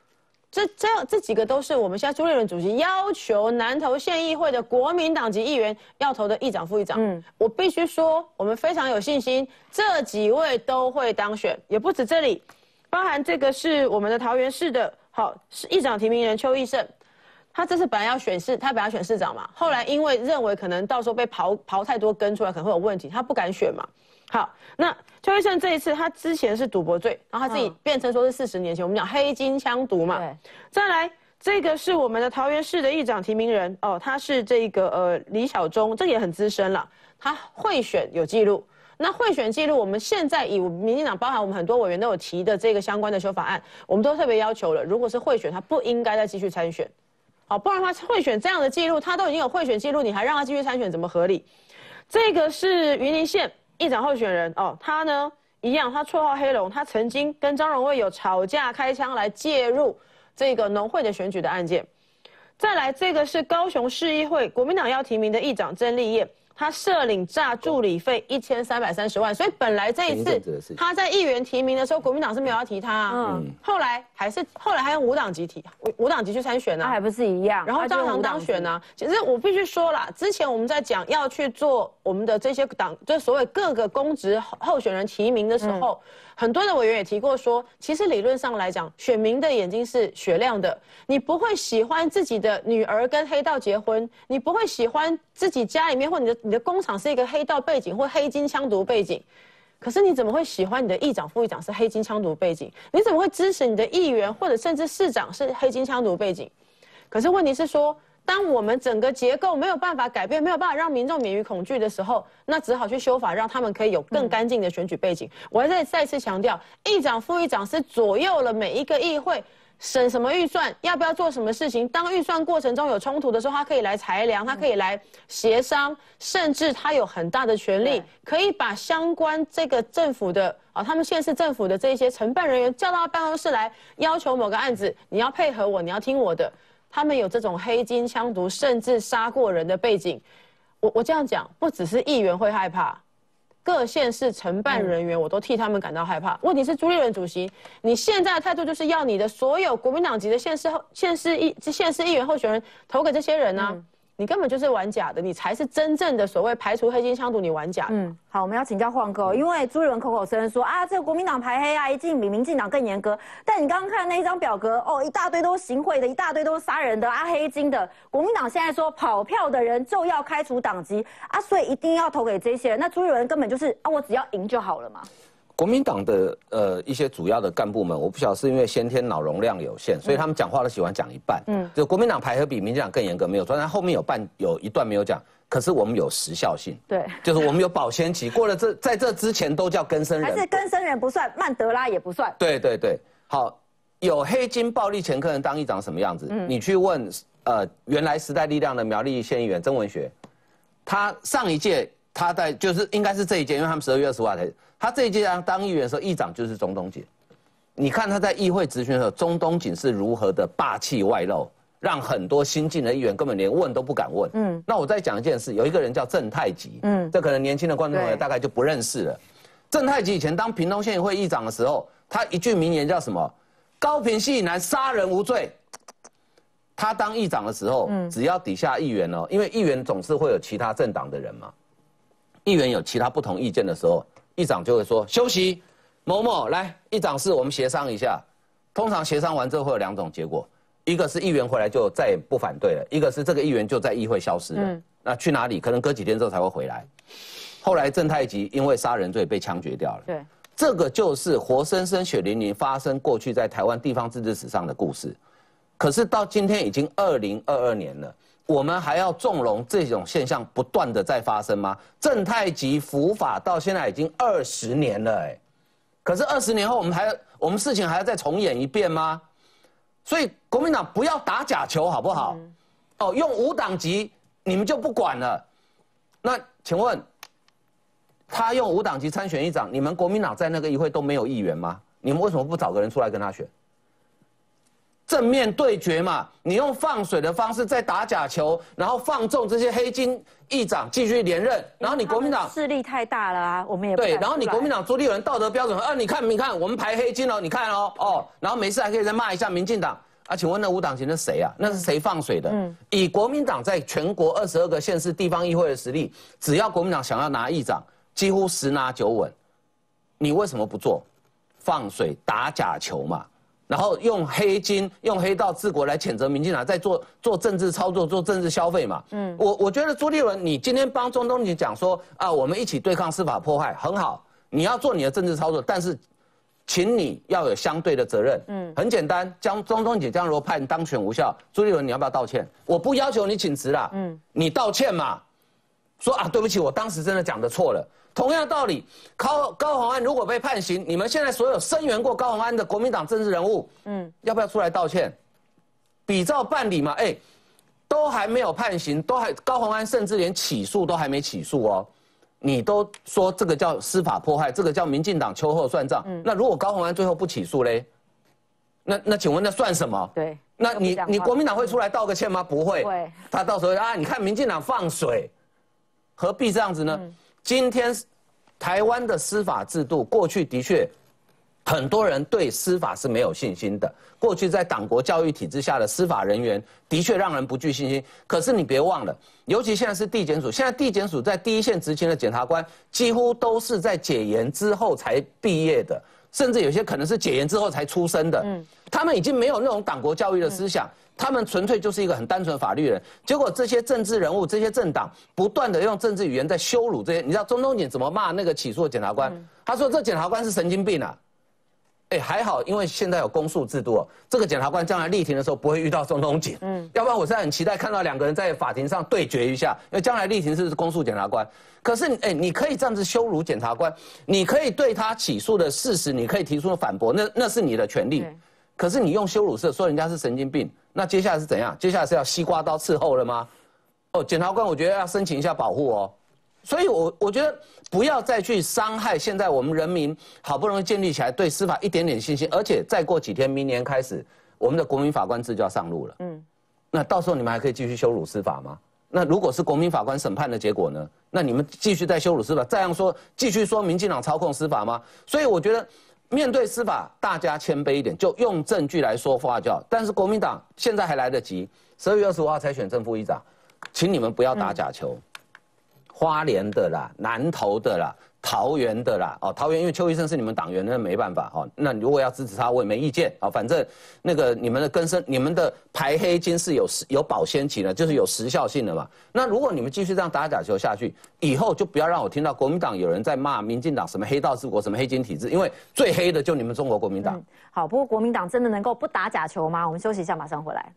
这这样这几个都是我们现在朱立伦主席要求南投县议会的国民党籍议员要投的议长、副议长。嗯，我必须说，我们非常有信心，这几位都会当选，也不止这里，包含这个是我们的桃园市的，好，是议长提名人邱奕胜，他这次本来要选市，他本来要选市长嘛，后来因为认为可能到时候被刨刨太多根出来，可能会有问题，他不敢选嘛。好，那邱奕胜这一次，他之前是赌博罪，然后他自己变成说是四十年前，我们讲黑金枪毒嘛。对。再来，这个是我们的桃园市的议长提名人哦，他是这个呃李小忠，这也很资深了，他贿选有记录。那贿选记录，我们现在以民进党包含我们很多委员都有提的这个相关的修法案，我们都特别要求了，如果是贿选，他不应该再继续参选。好，不然的话贿选这样的记录，他都已经有贿选记录，你还让他继续参选，怎么合理？这个是云林县议长候选人哦，他呢一样，他绰号黑龙，他曾经跟张荣卫有吵架开枪来介入这个农会的选举的案件。再来，这个是高雄市议会国民党要提名的议长曾立业，他涉领诈助理费一千三百三十万，所以本来这一次他在议员提名的时候，国民党是没有要提他啊，嗯，后来还是后来还用无党籍提，无党籍去参选呢、啊， 那还不是一样， 然后照常当选呢、啊。其实我必须说啦，之前我们在讲要去做我们的这些党，就是所谓各个公职候选人提名的时候。嗯，很多的委员也提过说，其实理论上来讲，选民的眼睛是雪亮的，你不会喜欢自己的女儿跟黑道结婚，你不会喜欢自己家里面或你的你的工厂是一个黑道背景或黑金枪毒背景，可是你怎么会喜欢你的议长、副议长是黑金枪毒背景？你怎么会支持你的议员或者甚至市长是黑金枪毒背景？可是问题是说，当我们整个结构没有办法改变，没有办法让民众免于恐惧的时候，那只好去修法，让他们可以有更干净的选举背景。嗯、我还再再次强调，议长、副议长是左右了每一个议会审什么预算，要不要做什么事情。当预算过程中有冲突的时候，他可以来裁量，他可以来协商，甚至他有很大的权力，可以把相关这个政府的啊，他们县市政府的这些承办人员叫到办公室来，要求某个案子，你要配合我，你要听我的。他们有这种黑金枪毒，甚至杀过人的背景。我我这样讲，不只是议员会害怕，各县市承办人员我都替他们感到害怕。问题是朱立伦主席，你现在的态度就是要你的所有国民党籍的县市县市议县市议员候选人投给这些人啊。嗯，你根本就是玩假的，你才是真正的所谓排除黑金枪毒，你玩假的。嗯， 好，我们要请教晃哥，因为朱立伦口口声声说啊，这个国民党排黑啊，一定比民进党更严格。但你刚刚看那一张表格，哦，一大堆都是行贿的，一大堆都是杀人的啊，黑金的。国民党现在说跑票的人就要开除党籍啊，所以一定要投给这些人。那朱立伦根本就是啊，我只要赢就好了嘛。 国民党的呃一些主要的干部们，我不晓得是因为先天脑容量有限，所以他们讲话都喜欢讲一半。嗯，就国民党排黑比民进党更严格没有错，但后面有半有一段没有讲，可是我们有时效性。 对， 就是我们有保鲜期，过了这在这之前都叫更生人， 还是更生人不算，曼德拉也不算。 对对对，好，有黑金暴力前科人当议长什么样子？嗯，你去问呃原来时代力量的苗栗县议员曾文学，他上一届他在就是应该是这一届，因为他们十二月二十五号才。他这一届当议员的时候，议长就是钟东锦。你看他在议会质询的时候，钟东锦是如何的霸气外露，让很多新进的议员根本连问都不敢问。嗯，那我再讲一件事，有一个人叫郑太吉，嗯，这可能年轻的观众朋友大概就不认识了。郑太吉以前当屏东县议会议长的时候，他一句名言叫什么？高屏溪以南杀人无罪。他当议长的时候，嗯，只要底下议员哦，因为议员总是会有其他政党的人嘛，议员有其他不同意见的时候。议长就会说休息，某某来，议长室我们协商一下。通常协商完之后会有两种结果，一个是议员回来就再也不反对了，一个是这个议员就在议会消失了。嗯，那去哪里？可能隔几天之后才会回来。后来郑太吉因为杀人罪被枪决掉了。对，这个就是活生生血淋淋发生过去在台湾地方自治史上的故事。可是到今天已经二零二二年了。我们还要纵容这种现象不断的在发生吗？郑太吉伏法到现在已经二十年了，哎，可是二十年后我们还我们事情还要再重演一遍吗？所以国民党不要打假球好不好？嗯、哦，用无党籍你们就不管了。那请问，他用无党籍参选议长，你们国民党在那个议会都没有议员吗？你们为什么不找个人出来跟他选？正面对决嘛，你用放水的方式在打假球，然后放纵这些黑金议长继续连任，然后你国民党势力太大了啊，我们也对，然后你国民党朱立伦道德标准，啊，你看你看我们排黑金哦，你看哦哦，然后没事还可以再骂一下民进党， 啊，请问那无党籍那谁啊？那是谁放水的？嗯，以国民党在全国二十二个县市地方议会的实力，只要国民党想要拿议长，几乎十拿九稳。你为什么不做？放水打假球嘛，然后用黑金、用黑道治国来谴责民进党，在做做政治操作、做政治消费嘛。嗯，我我觉得朱立伦，你今天帮中东锦讲说啊，我们一起对抗司法迫害，很好，你要做你的政治操作，但是。请你要有相对的责任，嗯，很简单，江中东锦江如果判当选无效，朱立伦你要不要道歉？我不要求你请辞啦，嗯，你道歉嘛，说啊对不起，我当时真的讲的错了。同样的道理，高高虹安如果被判刑，你们现在所有声援过高虹安的国民党政治人物，嗯，要不要出来道歉？比照办理嘛，哎，都还没有判刑，都还高虹安甚至连起诉都还没起诉哦。你都说这个叫司法迫害，这个叫民进党秋后算账。嗯、那如果高虹安最后不起诉嘞，那那请问那算什么？ 对， 那你你国民党会出来道个歉吗？不会。 会。 他到时候啊，你看民进党放水，何必这样子呢？嗯、今天台湾的司法制度，过去的确很多人对司法是没有信心的。过去在党国教育体制下的司法人员的确让人不具信心。可是你别忘了，尤其现在是地检署，现在地检署在第一线执勤的检察官几乎都是在解严之后才毕业的，甚至有些可能是解严之后才出生的。嗯，他们已经没有那种党国教育的思想，嗯、他们纯粹就是一个很单纯的法律人。结果这些政治人物、这些政党不断的用政治语言在羞辱这些。你知道中东锦怎么骂那个起诉的检察官？嗯、他说这检察官是神经病啊。哎，还好，因为现在有公诉制度哦，这个检察官将来力庭的时候不会遇到中东锦，嗯，要不然我现在很期待看到两个人在法庭上对决一下，因为将来力庭是公诉检察官。可是，哎，你可以这样子羞辱检察官，你可以对他起诉的事实，你可以提出反驳，那那是你的权利。可是你用羞辱式说人家是神经病，那接下来是怎样？接下来是要西瓜刀伺候了吗？哦，检察官，我觉得要申请一下保护哦。所以我，我我觉得不要再去伤害现在我们人民好不容易建立起来对司法一点点信心，而且再过几天，明年开始，我们的国民法官制就要上路了。嗯，那到时候你们还可以继续羞辱司法吗？那如果是国民法官审判的结果呢？那你们继续再羞辱司法，这样说继续说民进党操控司法吗？所以我觉得面对司法，大家谦卑一点，就用证据来说话就好。但是国民党现在还来得及，十二月二十五号才选正副议长，请你们不要打假球。嗯，花莲的啦，南投的啦，桃园的啦，哦，桃园因为邱医生是你们党员，那没办法哦。那如果要支持他，我也没意见啊、哦。反正那个你们的根深，你们的排黑金是有有保鲜期的，就是有时效性的嘛。那如果你们继续这样打假球下去，以后就不要让我听到国民党有人在骂民进党什么黑道治国，什么黑金体制，因为最黑的就你们中国国民党。嗯、 好，不过国民党真的能够不打假球吗？我们休息一下，马上回来。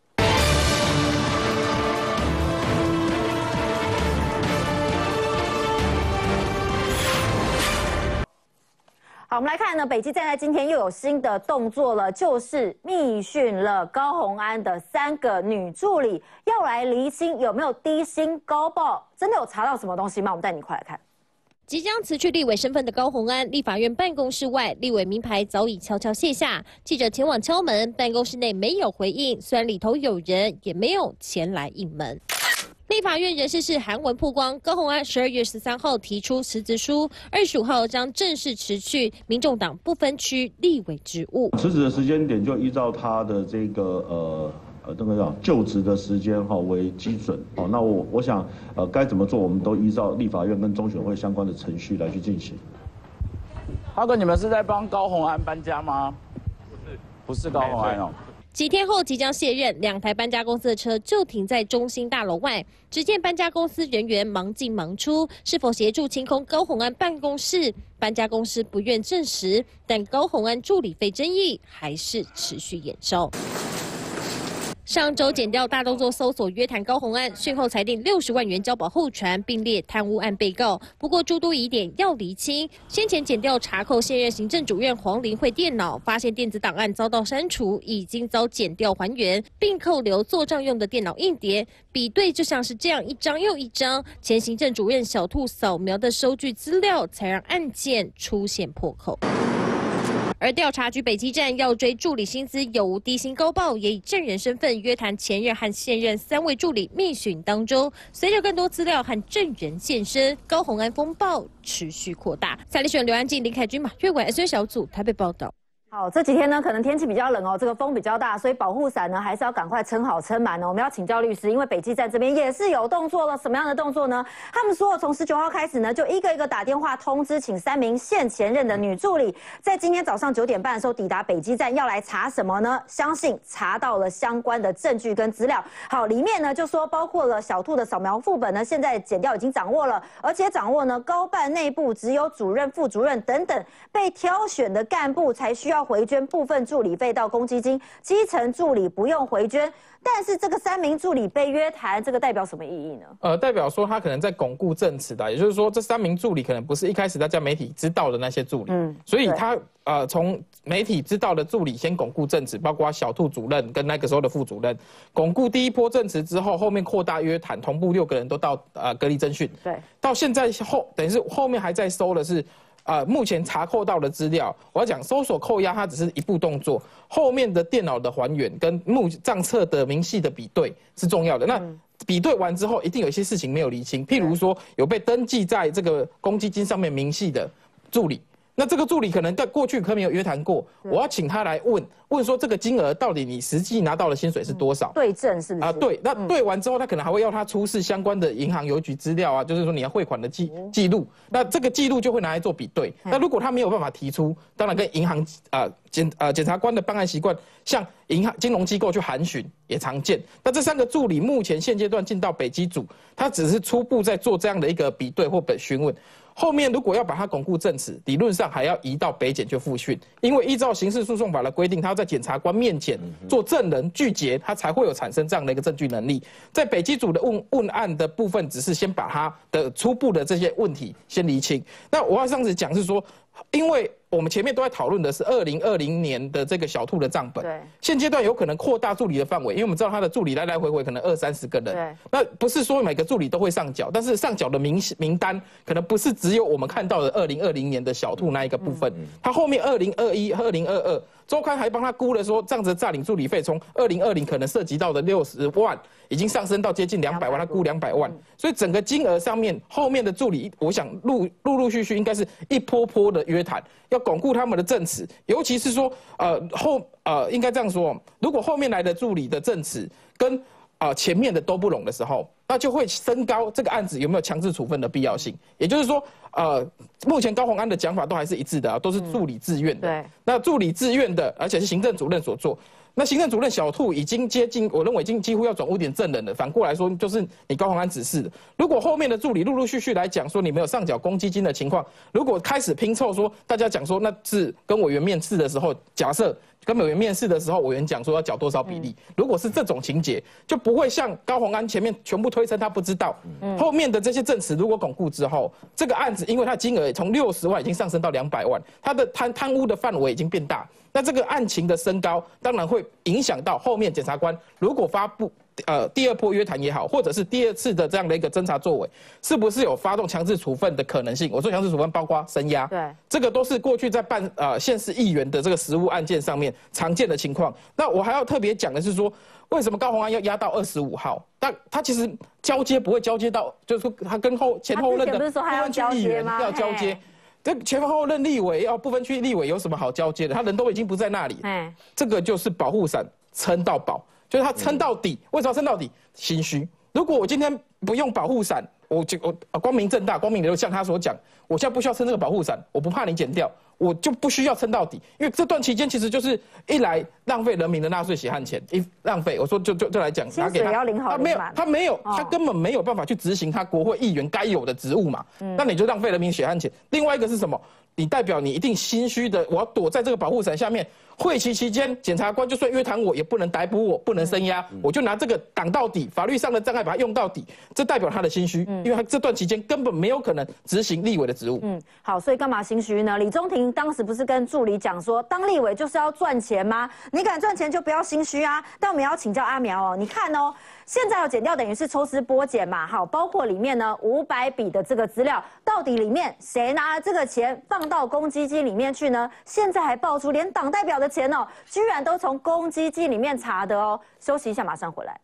好，我们来看呢，北基站在今天又有新的动作了，就是密讯了高虹安的三个女助理，要来厘清有没有低薪高报，真的有查到什么东西吗？我们带你快来看。 即将辞去立委身份的高虹安，立法院办公室外，立委名牌早已悄悄卸下。记者前往敲门，办公室内没有回应，虽然里头有人，也没有前来应门。立法院人事室韩文曝光，高虹安十二月十三号提出辞职书，二十五号将正式辞去民众党不分区立委职务。 辞职的时间点就依照他的这个呃呃那个叫就职的时间哈为基准哦。那我我想呃该怎么做，我们都依照立法院跟中选会相关的程序来去进行。 浩哥，你们是在帮高虹安搬家吗？不是，不是高虹安哦。 几天后即将卸任，两台搬家公司的车就停在中心大楼外。只见搬家公司人员忙进忙出，是否协助清空高虹安办公室？搬家公司不愿证实，但高虹安助理费争议还是持续延烧。上周检调大动作搜索约谈高虹安，讯后裁定六十万元交保候传，并列贪污案被告。不过诸多疑点要厘清。先前检调查扣现任行政主任黄玲慧电脑，发现电子档案遭到删除，已经遭检调还原，并扣留做账用的电脑硬碟。比对就像是这样一张又一张前行政主任小兔扫描的收据资料，才让案件出现破口。而调查局北基站要追助理薪资有无低薪高报，也以证人身份约谈前任和现任三位助理密讯当中，随着更多资料和证人现身，高虹安风暴持续扩大。蔡立璇、刘安静、林凯君、马月伟 S N 小组台北报道。 好，这几天呢，可能天气比较冷哦，这个风比较大，所以保护伞呢还是要赶快撑好撑满哦。我们要请教律师，因为北基站这边也是有动作了，什么样的动作呢？他们说从十九号开始呢，就一个一个打电话通知，请三名现前任的女助理，在今天早上九点半的时候抵达北基站，要来查什么呢？相信查到了相关的证据跟资料。好，里面呢就说包括了小兔的扫描副本呢，现在检调已经掌握了，而且掌握呢高办内部只有主任、副主任等等被挑选的干部才需要回捐部分助理费到公积金，基层助理不用回捐。但是这个三名助理被约谈，这个代表什么意义呢？ 呃，代表说他可能在巩固证词的，也就是说这三名助理可能不是一开始大家媒体知道的那些助理，嗯，所以他呃从媒体知道的助理先巩固证词，包括小兔主任跟那个时候的副主任，巩固第一波证词之后，后面扩大约谈，同步六个人都到呃隔离侦讯，对，到现在后等于是后面还在收的是。呃，目前查扣到的资料，我要讲搜索扣押，它只是一步动作，后面的电脑的还原跟目账册的明细的比对是重要的。那比对完之后，一定有一些事情没有厘清，譬如说有被登记在这个公积金上面明细的助理。那这个助理可能在过去可能没有约谈过，我要请他来问问说这个金额到底你实际拿到的薪水是多少？ 对证是不是？ 啊，对。那对完之后，他可能还会要他出示相关的银行邮局资料啊，就是说你要汇款的记记录。那这个记录就会拿来做比对。那如果他没有办法提出，当然跟银行啊检呃检察官的办案习惯，向银行金融机构去函询也常见。那这三个助理目前现阶段进到北基组，他只是初步在做这样的一个比对或本询问。后面如果要把它巩固证词，理论上还要移到北检去复讯，因为依照刑事诉讼法的规定，他要在检察官面前做证人具结，他才会有产生这样的一个证据能力。在北基组的问问案的部分，只是先把他的初步的这些问题先厘清。那我要这样子讲是说，因为我们前面都在讨论的是二零二零年的这个小兔的账本，对，现阶段有可能扩大助理的范围，因为我们知道他的助理来来回回可能二三十个人，对，那不是说每个助理都会上缴，但是上缴的名名单可能不是只有我们看到的二零二零年的小兔那一个部分，嗯、他后面二零二一、二零二二，周刊还帮他估了说，这样子诈领助理费从二零二零可能涉及到的六十万，已经上升到接近两百万，他估两百万，所以整个金额上面后面的助理，我想陆陆陆续续应该是一波波的约谈。要巩固他们的证词，尤其是说，呃后呃应该这样说，如果后面来的助理的证词跟呃前面的都不拢的时候，那就会升高这个案子有没有强制处分的必要性。也就是说，呃，目前高虹安的讲法都还是一致的啊，都是助理自愿的。嗯、对，那助理自愿的，而且是行政主任所做。那行政主任小兔已经接近，我认为已经几乎要转污点证人了。反过来说，就是你高虹安指示的。如果后面的助理陆陆续续来讲说你没有上缴公积金的情况，如果开始拼凑说大家讲说那是跟委员面试的时候，假设跟委员面试的时候，委员讲说要缴多少比例，嗯、如果是这种情节，就不会像高虹安前面全部推称他不知道。嗯、后面的这些证词如果巩固之后，这个案子因为它金额从六十万已经上升到两百万，它的贪贪污的范围已经变大。那这个案情的升高，当然会影响到后面检察官如果发布呃第二波约谈也好，或者是第二次的这样的一个侦查作为，是不是有发动强制处分的可能性？我说强制处分包括声押，对，这个都是过去在办呃县市议员的这个实务案件上面常见的情况。那我还要特别讲的是说，为什么高虹安要压到二十五号？但他其实交接不会交接到，就是说他跟后前后任的部分区议员要交接。这前后任立委要不分区立委有什么好交接的？他人都已经不在那里，嗯，这个就是保护伞撑到饱，就是他撑到底。为什么撑到底？心虚。如果我今天不用保护伞，我就我光明正大、光明磊落，像他所讲，我现在不需要撑这个保护伞，我不怕你剪掉，我就不需要撑到底。因为这段期间其实就是一来浪费人民的纳税血汗钱，一浪费，我说就就就来讲，拿给他，他没有，他没有，他根本没有办法去执行他国会议员该有的职务嘛。嗯、那你就浪费人民血汗钱。另外一个是什么？你代表你一定心虚的，我要躲在这个保护伞下面。会期期间，检察官就算约谈我，也不能逮捕我，不能声押，嗯、我就拿这个挡到底，法律上的障碍把它用到底，这代表他的心虚，嗯、因为他这段期间根本没有可能执行立委的职务。嗯，好，所以干嘛心虚呢？李宗廷当时不是跟助理讲说，当立委就是要赚钱吗？你敢赚钱就不要心虚啊。但我们要请教阿苗哦，你看哦。现在有检调等于是抽丝剥茧嘛，好，包括里面呢五百笔的这个资料，到底里面谁拿了这个钱放到公积金里面去呢？现在还爆出连党代表的钱哦，居然都从公积金里面查的哦。休息一下，马上回来。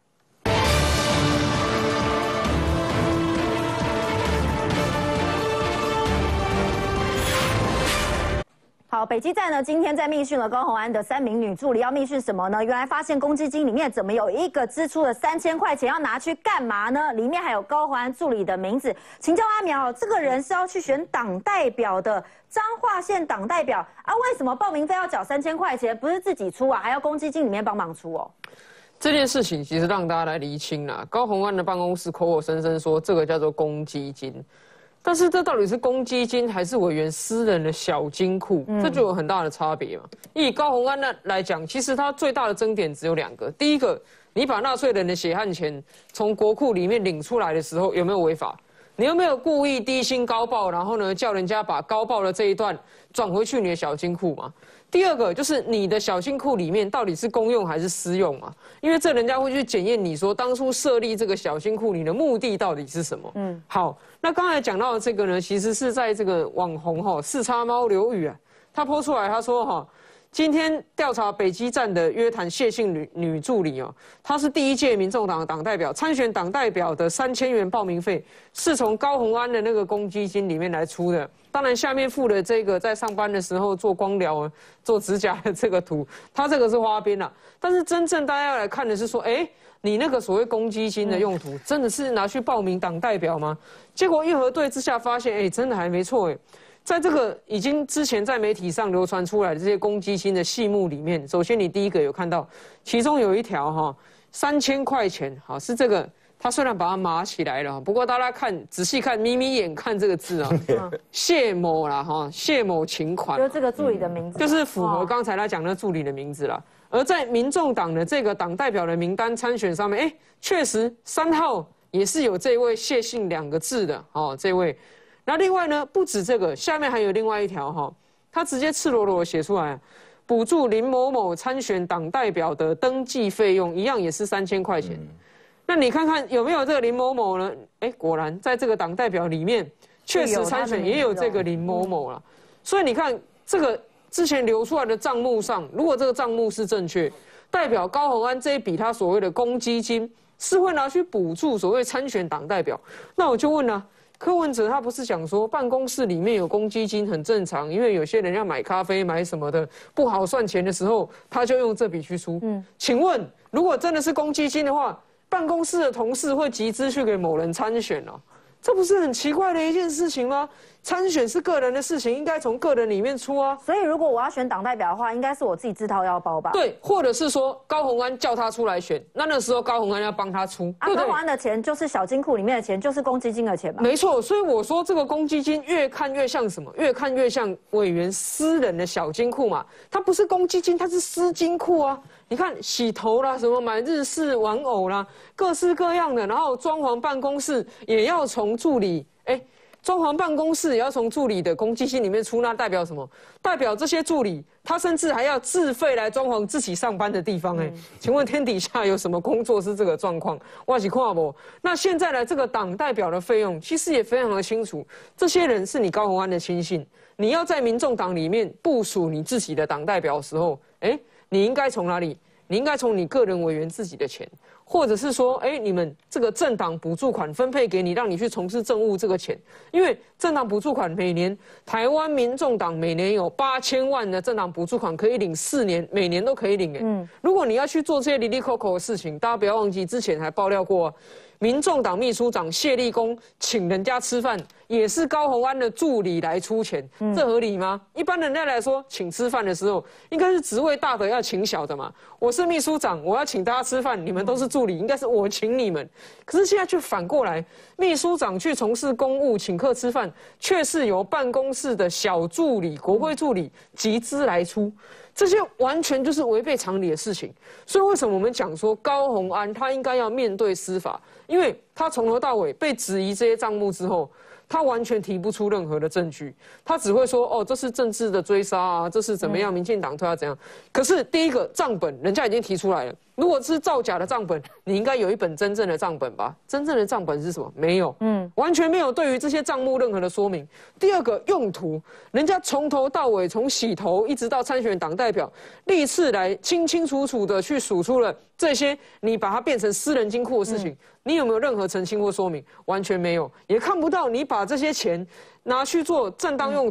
好，北基站呢今天在密讯了高虹安的三名女助理，要密讯什么呢？原来发现公积金里面怎么有一个支出了三千块钱，要拿去干嘛呢？里面还有高虹安助理的名字。请教阿苗，这个人是要去选党代表的，彰化县党代表啊？为什么报名费要缴三千块钱？不是自己出啊，还要公积金里面帮忙出哦？ 这件事情其实让大家来厘清啦。高虹安的办公室口口声声说这个叫做公积金。但是这到底是公积金还是委员私人的小金库？嗯、这就有很大的差别嘛。以高虹安呢来讲，其实他最大的争点只有两个。第一个，你把纳税人的血汗钱从国库里面领出来的时候，有没有违法？你有没有故意低薪高报，然后呢叫人家把高报的这一段转回去你的小金库嘛？第二个就是你的小金库里面到底是公用还是私用嘛？因为这人家会去检验你说当初设立这个小金库你的目的到底是什么。嗯，好，那刚才讲到的这个呢，其实是在这个网红哈四叉猫刘宇啊，他po出来他说哈，今天调查北基站的约谈谢姓女女助理哦，她是第一届民众党的党代表，参选党代表的三千元报名费是从高虹安的那个公积金里面来出的。当然，下面附的这个在上班的时候做光疗、做指甲的这个图，它这个是花边啦。但是真正大家要来看的是说，哎，你那个所谓公积金的用途，真的是拿去报名党代表吗？结果一核对之下发现，哎，真的还没错哎。在这个已经之前在媒体上流传出来的这些公积金的细目里面，首先你第一个有看到，其中有一条哈三千块钱，好是这个。他虽然把它码起来了，不过大家看仔细看，眯眯眼看这个字啊，谢某啦哈，谢某请款， 就是这个助理的名字， 就是符合刚才他讲的助理的名字啦。而在民众党的这个党代表的名单参选上面，哎，确实三号也是有这位谢姓两个字的哦，这位。那另外呢，不止这个，下面还有另外一条哈，他直接赤裸裸写出来，补助林某某参选党代表的登记费用，一样也是三千块钱。嗯，那你看看有没有这个林某某呢？哎，果然在这个党代表里面，确实参选也有这个林某某了。所以你看这个之前流出来的账目上，如果这个账目是正确，代表高虹安这一笔他所谓的公积金是会拿去补助所谓参选党代表。那我就问了、啊，柯文哲他不是讲说办公室里面有公积金很正常，因为有些人要买咖啡买什么的不好算钱的时候，他就用这笔去出。嗯，请问如果真的是公积金的话，办公室的同事会集资去给某人参选哦，这不是很奇怪的一件事情吗？参选是个人的事情，应该从个人里面出啊。 所以如果我要选党代表的话，应该是我自己自掏腰包吧？ 对，或者是说高虹安叫他出来选，那那时候高虹安要帮他出。 啊，高虹安的钱就是小金库里面的钱，就是公积金的钱嘛。 没错，所以我说这个公积金越看越像什么？越看越像委员私人的小金库嘛。它不是公积金，它是私金库啊。你看洗头啦，什么买日式玩偶啦，各式各样的，然后装潢办公室也要从助理，哎。装潢办公室也要从助理的公积金里面出，那代表什么？代表这些助理他甚至还要自费来装潢自己上班的地方、欸。哎、嗯，请问天底下有什么工作是这个状况？我是看不。那现在呢，这个党代表的费用其实也非常的清楚，这些人是你高虹安的亲信，你要在民众党里面部署你自己的党代表的时候，哎、欸，你应该从哪里？你应该从你个人委员自己的钱。或者是说，哎，你们这个政党补助款分配给你，让你去从事政务这个钱，因为政党补助款每年台湾民众党每年有八千万的政党补助款可以领四年，每年都可以领。哎，嗯，如果你要去做这些哩哩扣扣的事情，大家不要忘记之前还爆料过、啊，民众党秘书长谢立功请人家吃饭，也是高虹安的助理来出钱，嗯、这合理吗？一般人家来说，请吃饭的时候，应该是职位大的要请小的嘛。我是秘书长，我要请大家吃饭，你们都是助理，应该是我请你们。可是现在却反过来，秘书长去从事公务，请客吃饭，却是由办公室的小助理、国会助理集资来出。这些完全就是违背常理的事情，所以为什么我们讲说高虹安他应该要面对司法？因为他从头到尾被质疑这些账目之后，他完全提不出任何的证据，他只会说哦，这是政治的追杀啊，这是怎么样，民进党对他怎样。可是第一个账本人家已经提出来了，如果是造假的账本，你应该有一本真正的账本吧？真正的账本是什么？没有，嗯，完全没有对于这些账目任何的说明。第二个用途，人家从头到尾，从洗头一直到参选党代表，历次来清清楚楚的去数出了这些你把它变成私人金库的事情，嗯、你有没有任何澄清或说明？完全没有，也看不到你把这些钱拿去做正当用途。